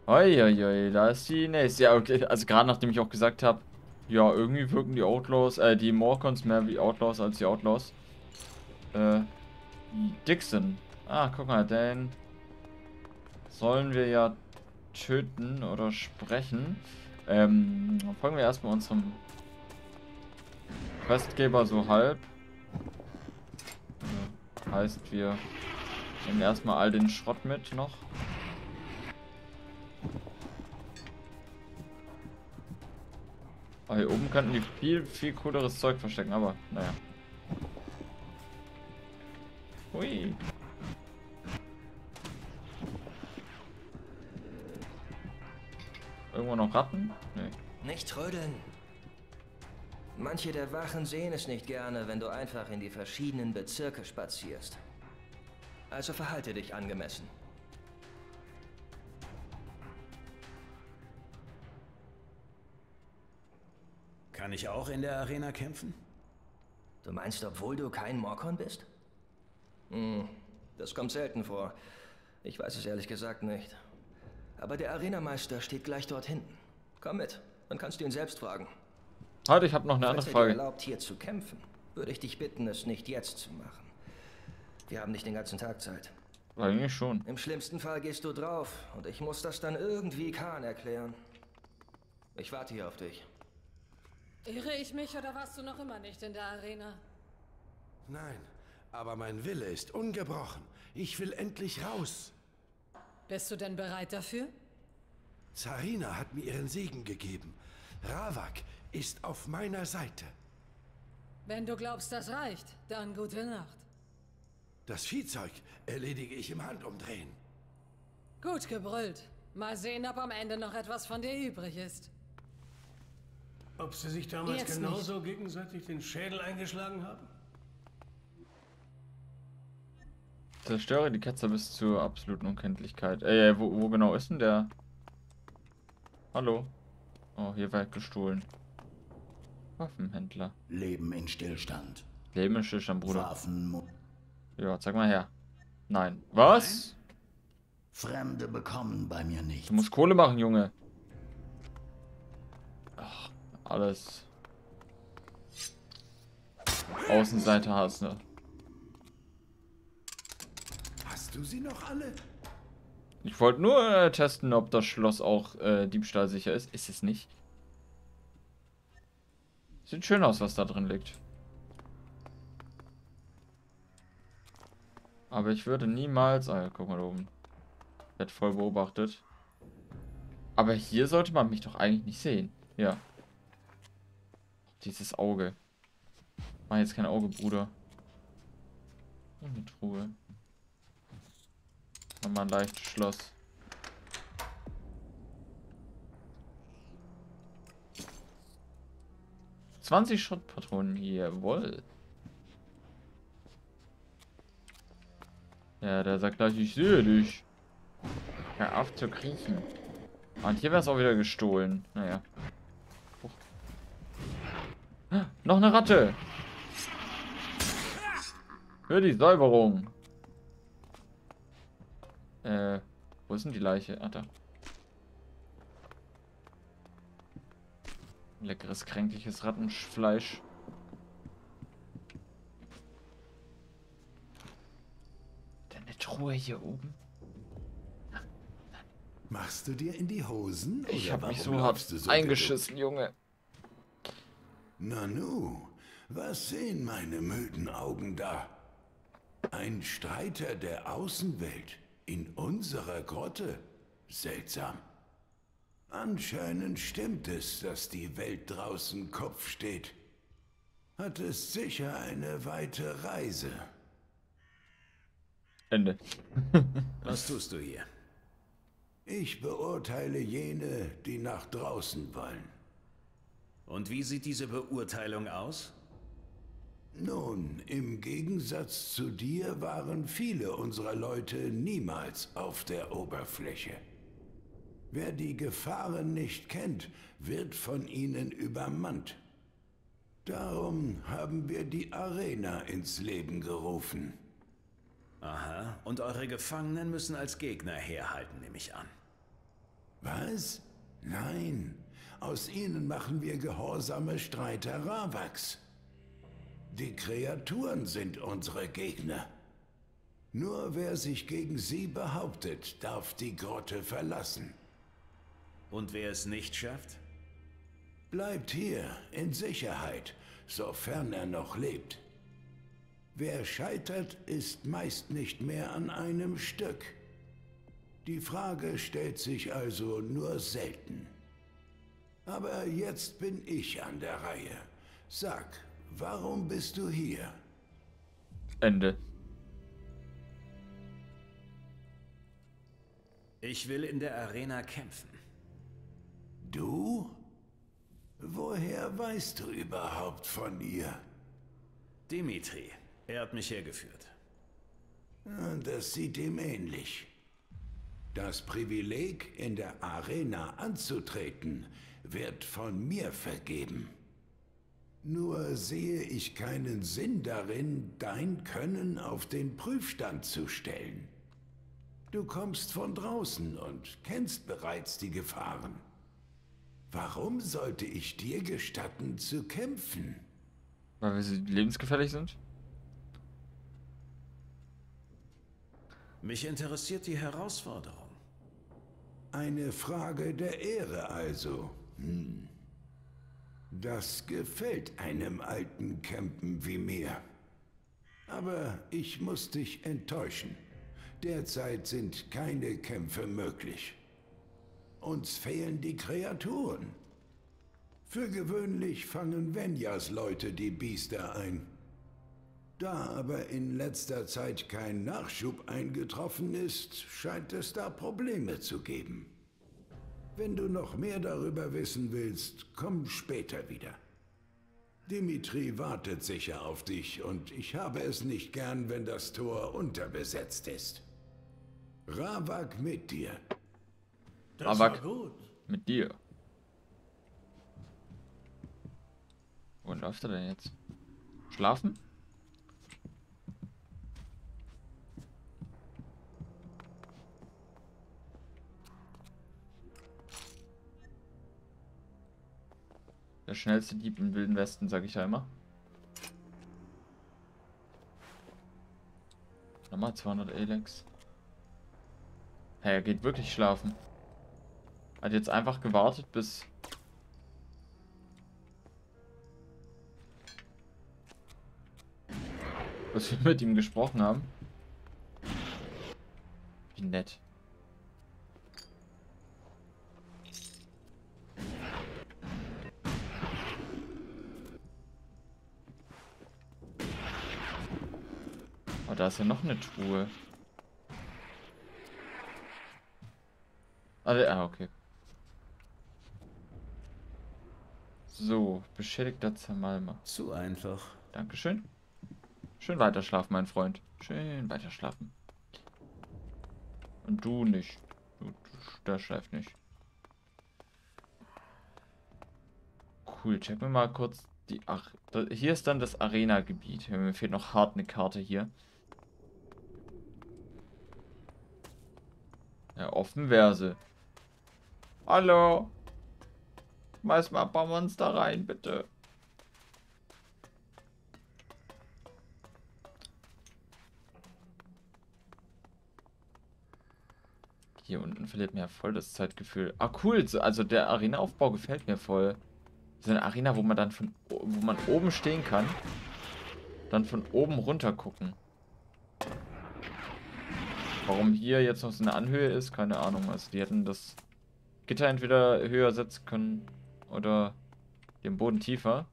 Uiuiui, da ist die nächste. Ja, okay. Also gerade nachdem ich auch gesagt habe, ja, irgendwie wirken die Outlaws, die Morcons mehr wie Outlaws als die Outlaws. Äh, Dixon. Ah, guck mal, den sollen wir ja töten oder sprechen. Folgen wir erstmal unserem Questgeber so halb. Heißt, wir nehmen erstmal all den Schrott mit noch. Aber hier oben könnten die viel, viel cooleres Zeug verstecken, aber naja. Hui. Irgendwo noch Ratten? Nee. Nicht trödeln. Manche der Wachen sehen es nicht gerne, wenn du einfach in die verschiedenen Bezirke spazierst. Also verhalte dich angemessen. Kann ich auch in der Arena kämpfen? Du meinst, obwohl du kein Morkon bist? Das kommt selten vor. Ich weiß es ehrlich gesagt nicht. Aber der Arenameister steht gleich dort hinten. Komm mit, dann kannst du ihn selbst fragen. Halt, ich habe noch eine andere Falls er dir Frage. erlaubt, hier zu kämpfen, würde ich dich bitten, es nicht jetzt zu machen. Wir haben nicht den ganzen Tag Zeit. Eigentlich schon. Im schlimmsten Fall gehst du drauf und ich muss das dann irgendwie Khan erklären. Ich warte hier auf dich. Irre ich mich oder warst du noch immer nicht in der Arena? Nein, aber mein Wille ist ungebrochen. Ich will endlich raus. Bist du denn bereit dafür? Zarina hat mir ihren Segen gegeben. Ravak ist auf meiner Seite. Wenn du glaubst, das reicht, dann gute Nacht. Das Viehzeug erledige ich im Handumdrehen. Gut gebrüllt. Mal sehen, ob am Ende noch etwas von dir übrig ist. Ob sie sich damals Jetzt genauso gegenseitig den Schädel eingeschlagen haben? Zerstöre die Ketzer bis zur absoluten Unkenntlichkeit. Wo genau ist denn der? Hallo? Oh, hier wird gestohlen. Waffenhändler. Leben in Stillstand. Leben im Stillstand, Bruder. Waffen. Ja, zeig mal her. Nein. Was? Fremde bekommen bei mir nichts. Du musst Kohle machen, Junge. Ach, alles. Außenseite hast du. Hast du sie noch alle? Ich wollte nur testen, ob das Schloss auch diebstahlsicher ist. Ist es nicht. Sieht schön aus, was da drin liegt. Aber ich würde niemals... Ah ja, guck mal da oben. Wird voll beobachtet. Aber hier sollte man mich doch eigentlich nicht sehen. Ja. Dieses Auge. Mach jetzt kein Auge, Bruder. Und eine Truhe. Nochmal ein leichtes Schloss. ...20 Schrottpatronen, jawohl. Ja, der sagt gleich, ich sehe dich. Hör auf zu kriechen. Und hier wäre es auch wieder gestohlen. Naja. Noch eine Ratte. Für die Säuberung. Wo ist denn die Leiche? Ah, da. Leckeres, kränkliches Rattenfleisch. Dann eine Truhe hier oben. Machst du dir in die Hosen? Ich oder habe mich warum so laufst hart du eingeschissen, Junge. Nanu, was sehen meine müden Augen da? Ein Streiter der Außenwelt in unserer Grotte? Seltsam. Anscheinend stimmt es, dass die Welt draußen Kopf steht. Hat es sicher eine weite Reise. Ende. Was tust du hier? Ich beurteile jene, die nach draußen wollen. Und wie sieht diese Beurteilung aus? Nun, im Gegensatz zu dir waren viele unserer Leute niemals auf der Oberfläche. Wer die Gefahren nicht kennt, wird von ihnen übermannt. Darum haben wir die Arena ins Leben gerufen. Aha, und eure Gefangenen müssen als Gegner herhalten, nehme ich an. Was? Nein. Aus ihnen machen wir gehorsame Streiter Ravaks. Die Kreaturen sind unsere Gegner. Nur wer sich gegen sie behauptet, darf die Grotte verlassen. Und wer es nicht schafft? Bleibt hier, in Sicherheit, sofern er noch lebt. Wer scheitert, ist meist nicht mehr an einem Stück. Die Frage stellt sich also nur selten. Aber jetzt bin ich an der Reihe. Sag, warum bist du hier? Ende. Ich will in der Arena kämpfen. Du? Woher weißt du überhaupt von ihr? Dimitri, er hat mich hergeführt. Das sieht ihm ähnlich. Das Privileg, in der Arena anzutreten, wird von mir vergeben. Nur sehe ich keinen Sinn darin, dein Können auf den Prüfstand zu stellen. Du kommst von draußen und kennst bereits die Gefahren. Warum sollte ich dir gestatten zu kämpfen? Weil wir lebensgefährlich sind? Mich interessiert die Herausforderung. Eine Frage der Ehre also. Das gefällt einem alten Kämpen wie mir. Aber ich muss dich enttäuschen. Derzeit sind keine Kämpfe möglich. Uns fehlen die Kreaturen. Für gewöhnlich fangen Venjas Leute die Biester ein. Da aber in letzter Zeit kein Nachschub eingetroffen ist, scheint es da Probleme zu geben. Wenn du noch mehr darüber wissen willst, komm später wieder. Dimitri wartet sicher auf dich und ich habe es nicht gern, wenn das Tor unterbesetzt ist. Ravak mit dir. Das Ravak war gut. mit dir. Wo läuft er denn jetzt? Schlafen? Der schnellste Dieb im Wilden Westen, sag ich ja immer. Nochmal 200 Elex. Hey, er geht wirklich schlafen. Hat jetzt einfach gewartet, bis... bis wir mit ihm gesprochen haben. Wie nett. Oh, da ist ja noch eine Truhe. Okay. So, beschädigter Zermalmer. Zu einfach. Dankeschön. Schön weiterschlafen, mein Freund. Schön weiterschlafen. Und du nicht. Der schläft nicht. Cool, check mir mal kurz die... Ach, hier ist dann das Arena-Gebiet. Mir fehlt noch hart eine Karte hier. Ja, offen wäre sie. Hallo. Schmeiß mal ein paar Monster rein, bitte. Hier unten verliert mir ja voll das Zeitgefühl. Ah, cool. Also der Arena-Aufbau gefällt mir voll. So eine Arena, wo man dann wo man oben stehen kann. Dann von oben runter gucken. Warum hier jetzt noch so eine Anhöhe ist, keine Ahnung. Also die hätten das Gitter entweder höher setzen können oder den Boden tiefer.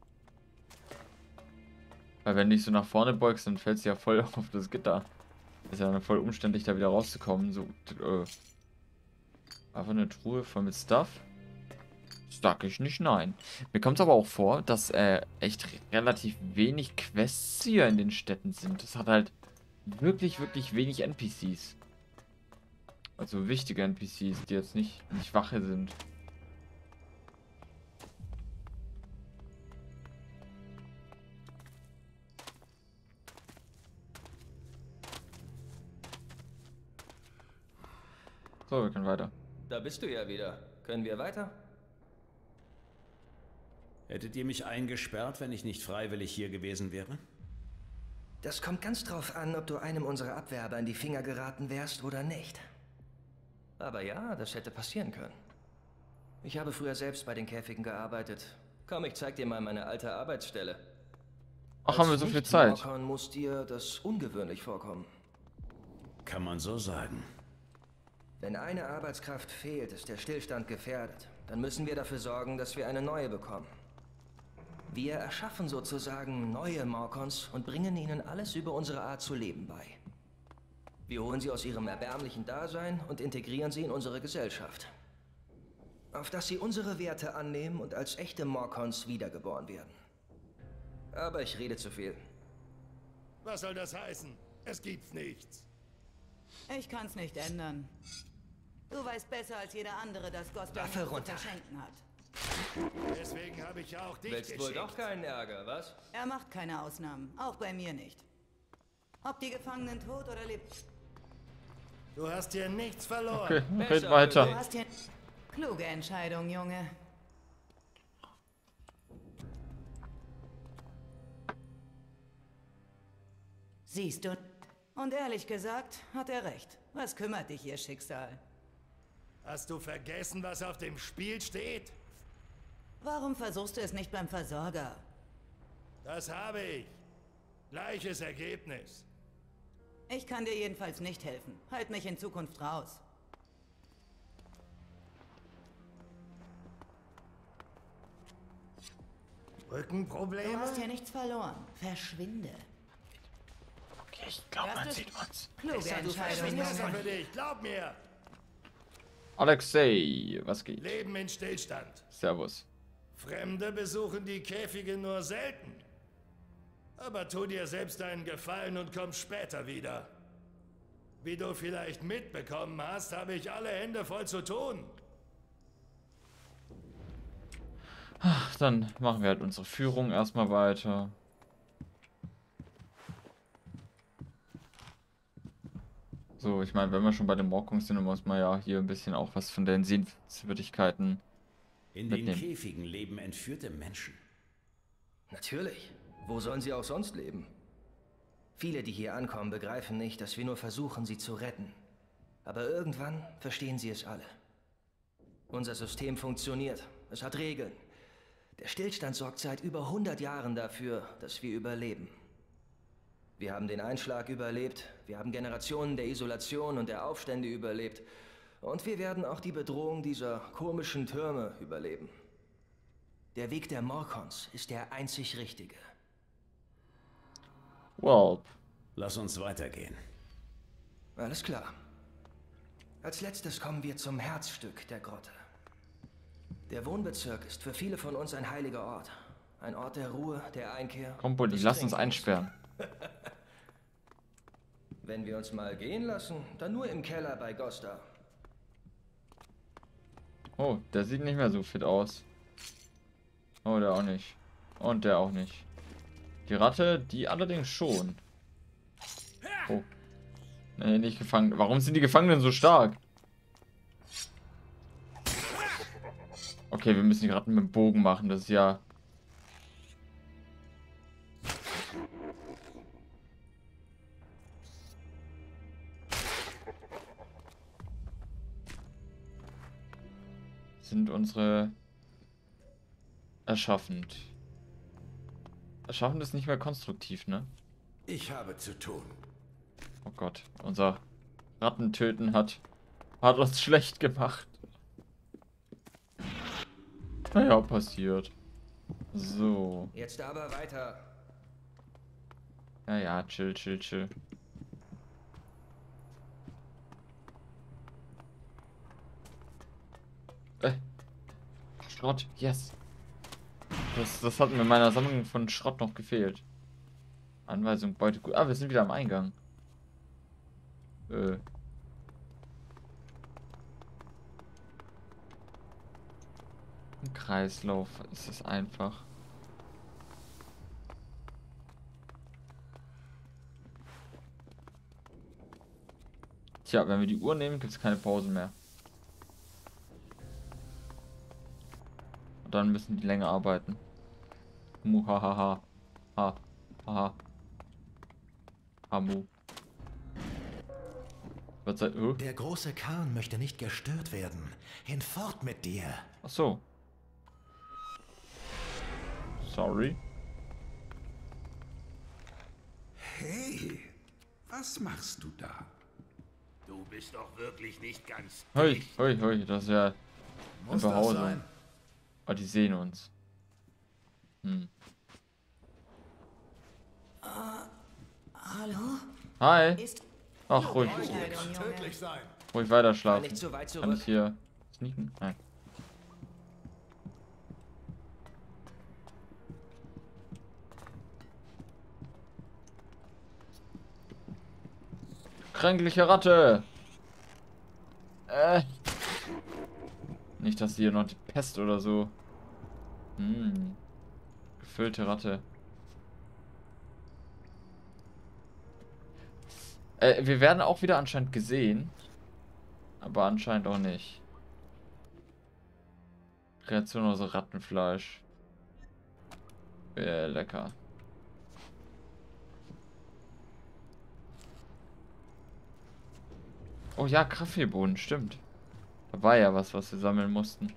Weil wenn du dich so nach vorne beugst, dann fällst du ja voll auf das Gitter. Ist ja dann voll umständlich, da wieder rauszukommen. So, einfach eine Truhe voll mit Stuff. Sag ich nicht, nein. Mir kommt es aber auch vor, dass echt relativ wenig Quests hier in den Städten sind. Das hat halt wirklich, wirklich wenig NPCs. Also wichtige NPCs, die jetzt nicht Wache sind. So, wir können weiter. da bist du ja wieder. Können wir weiter? Hättet ihr mich eingesperrt, wenn ich nicht freiwillig hier gewesen wäre? Das kommt ganz drauf an, ob du einem unserer Abwerber in die Finger geraten wärst oder nicht. Aber ja, das hätte passieren können. Ich habe früher selbst bei den Käfigen gearbeitet. Komm, ich zeig dir mal meine alte Arbeitsstelle. Ach, haben wir so viel Zeit? Morcon muss dir das ungewöhnlich vorkommen. Kann man so sagen. Wenn eine Arbeitskraft fehlt, ist der Stillstand gefährdet. Dann müssen wir dafür sorgen, dass wir eine neue bekommen. Wir erschaffen sozusagen neue Morcons und bringen ihnen alles über unsere Art zu leben bei. Wir holen sie aus ihrem erbärmlichen Dasein und integrieren sie in unsere Gesellschaft. Auf dass sie unsere Werte annehmen und als echte Morcons wiedergeboren werden. Aber ich rede zu viel. Was soll das heißen? Es gibt nichts. Ich kann's nicht ändern. Du weißt besser als jeder andere, dass Gosper Waffe nichts zu runter. verschenken hat. Deswegen habe ich ja auch dich Willst wohl doch keinen Ärger, was? Er macht keine Ausnahmen, auch bei mir nicht. Ob die Gefangenen tot oder lebt, Du hast hier nichts verloren. Okay, Besser red für du weiter. hast hier... Kluge Entscheidung, Junge. Siehst du? Und ehrlich gesagt, hat er recht. Was kümmert dich ihr Schicksal? Hast du vergessen, was auf dem Spiel steht? Warum versuchst du es nicht beim Versorger? Das habe ich. Gleiches Ergebnis. Ich kann dir jedenfalls nicht helfen. Halt mich in Zukunft raus. Du Rückenprobleme? hast hier nichts verloren. Verschwinde. Okay, ich glaube, man Das ist- sieht uns. Kluge Entscheidung, Besser Junge. für dich, glaub mir. Alexei, was geht? Leben in Stillstand. Servus. Fremde besuchen die Käfige nur selten. Aber tu dir selbst einen Gefallen und komm später wieder. Wie du vielleicht mitbekommen hast, habe ich alle Hände voll zu tun. Ach, dann machen wir halt unsere Führung erstmal weiter. So, ich meine, wenn wir schon bei den Morkons sind, dann muss man ja hier ein bisschen auch was von den Sehenswürdigkeiten In den mitnehmen. Käfigen leben entführte Menschen. Natürlich. Wo sollen sie auch sonst leben? Viele, die hier ankommen, begreifen nicht, dass wir nur versuchen, sie zu retten. Aber irgendwann verstehen sie es alle. Unser System funktioniert. Es hat Regeln. Der Stillstand sorgt seit über 100 Jahren dafür, dass wir überleben. Wir haben den Einschlag überlebt, wir haben Generationen der Isolation und der Aufstände überlebt. Und wir werden auch die Bedrohung dieser komischen Türme überleben. Der Weg der Morcons ist der einzig richtige. Well, Lass uns weitergehen. Alles klar. Als letztes kommen wir zum Herzstück der Grotte. Der Wohnbezirk ist für viele von uns ein heiliger Ort. Ein Ort der Ruhe, der Einkehr. komm, Bulli, des lass uns Trinkens. einsperren. Wenn wir uns mal gehen lassen, dann nur im Keller bei Gosta. Oh, der sieht nicht mehr so fit aus. Oh, der auch nicht. Und der auch nicht. Die Ratte, die allerdings schon. Oh. Nee, nicht gefangen. Warum sind die Gefangenen so stark? Okay, wir müssen die Ratten mit dem Bogen machen. Das ist ja... Sind unsere... Erschaffend. Erschaffend ist nicht mehr konstruktiv, ne? Ich habe zu tun. Oh Gott, unser Rattentöten hat uns schlecht gemacht. Naja, passiert. So. Jetzt aber weiter. Ja, ja, chill, chill, chill. Schrott, yes. Das hat mir in meiner Sammlung von Schrott noch gefehlt. Anweisung, Beutegut. Ah, wir sind wieder am Eingang. Ein Kreislauf ist es einfach. Tja, wenn wir die Uhr nehmen, gibt es keine Pause mehr. Und dann müssen die länger arbeiten. Muhahaha. Ha. Haha. Hamu. Was sei, Der große Khan möchte nicht gestört werden. Hinfort mit dir. Ach so. Sorry. Hey, was machst du da? Du bist doch wirklich nicht ganz Hoi, dicht. hoi, hoi, das ist ja eine Muss das Behausung. sein? Oh, die sehen uns. Hm. Hallo? Hi. Ist... Ach, ruhig. Kann tödlich sein. Ruhig weiter schlafen. Nicht zu weit Kann zurück. ich hier sneaken? Nein. Kränkliche Ratte. Nicht, dass hier noch die Pest oder so. Hm. Gefüllte Ratte. Wir werden auch wieder anscheinend gesehen. Aber anscheinend auch nicht. Kreation aus Rattenfleisch. Lecker. Oh ja, Kaffeebohnen, stimmt. Da war ja was wir sammeln mussten.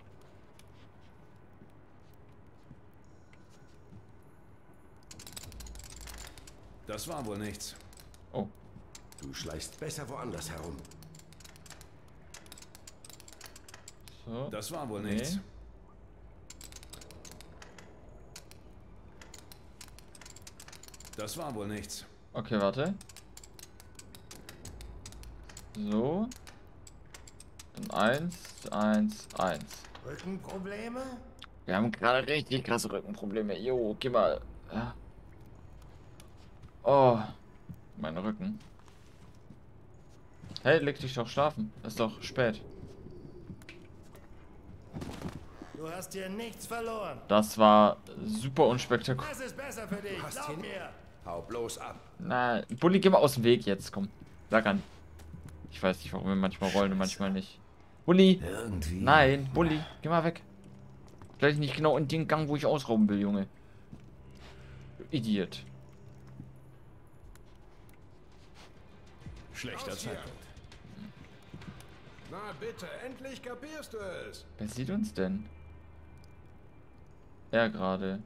Das war wohl nichts. Oh. Du schleichst besser woanders herum. So. Das war wohl Nee. nichts. Das war wohl nichts. Okay, warte. So. Dann 1, 1, 1. Rückenprobleme? Wir haben gerade richtig krasse Rückenprobleme. Jo, geh mal. Ja. Oh. Mein Rücken. Hey, leg dich doch schlafen. Ist doch spät. Du hast hier nichts verloren. Das war super unspektakulär. Das ist besser für dich. Glaub mir. Hau bloß ab. Na, Bulli, geh mal aus dem Weg jetzt, komm. Sag an. Ich weiß nicht, warum wir manchmal rollen und manchmal nicht. Bulli! Irgendwie. Nein, Bulli, geh mal weg. Vielleicht nicht genau in den Gang, wo ich ausrauben will, Junge. Du Idiot. Schlechter Zeitpunkt. Na bitte, endlich kapierst du es. Wer sieht uns denn? Er gerade.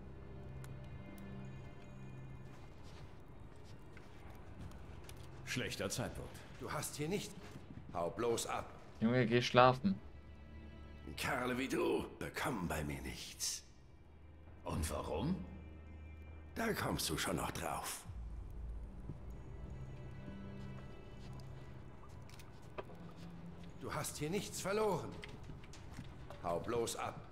Schlechter Zeitpunkt. Du hast hier nicht... Hau bloß ab. Junge, geh schlafen. Kerle wie du bekommen bei mir nichts. Und warum? Da kommst du schon noch drauf. Du hast hier nichts verloren. Hau bloß ab.